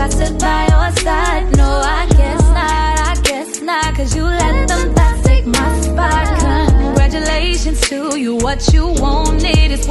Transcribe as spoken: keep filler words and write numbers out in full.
stood by your side. No, I guess not, I guess not, cause you let them thoughts take my spot. Congratulations to you, what you wanted is